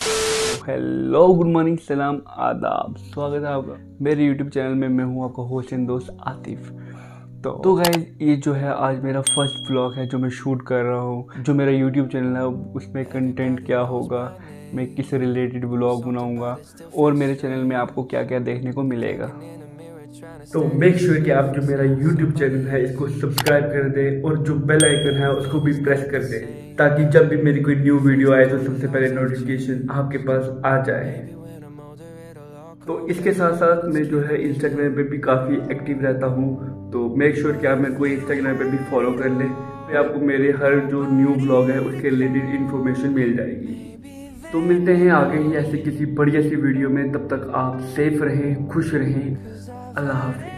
Hello, good morning, सलाम, आदाब। स्वागत है आपका मेरे YouTube चैनल में। मैं हूं आपका होस्ट एंड दोस्त आतिफ। तो गाइस, ये जो है आज मेरा फर्स्ट व्लॉग है जो मैं शूट कर रहा हूँ। जो मेरा YouTube चैनल है उसमें कंटेंट क्या होगा, मैं किस रिलेटेड व्लॉग बनाऊंगा और मेरे चैनल में आपको क्या क्या देखने को मिलेगा। तो मेक श्योर कि आप जो मेरा YouTube चैनल है इसको सब्सक्राइब कर दें और जो बेल आइकन है उसको भी प्रेस कर दें, ताकि जब भी मेरी कोई न्यू वीडियो आए तो सबसे पहले नोटिफिकेशन आपके पास आ जाए। तो इसके साथ साथ मैं जो है इंस्टाग्राम पे भी काफ़ी एक्टिव रहता हूँ, तो मेक श्योर कि आप मेरे को इंस्टाग्राम पे भी फॉलो कर लें। फिर आपको मेरे हर जो न्यू ब्लॉग है उसके रिलेटेड इन्फॉर्मेशन मिल जाएगी। तो मिलते हैं आगे ही ऐसे किसी बढ़िया सी वीडियो में। तब तक आप सेफ रहें, खुश रहें। अल्लाह हाफिज़।